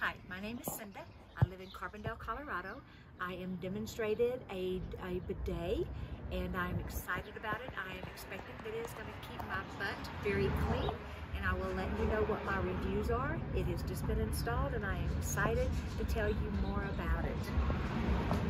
Hi, my name is Cynda. I live in Carbondale, Colorado. I am demonstrated a bidet and I'm excited about it. I am expecting that it is going to keep my butt very clean, and I will let you know what my reviews are. It has just been installed and I am excited to tell you more about it.